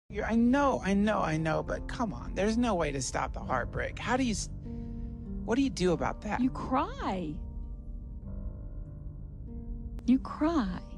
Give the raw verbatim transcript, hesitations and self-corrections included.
You're, I know, I know, I know, but come on. There's no way to stop the heartbreak. How do you... What do you do about that? You cry. You cry.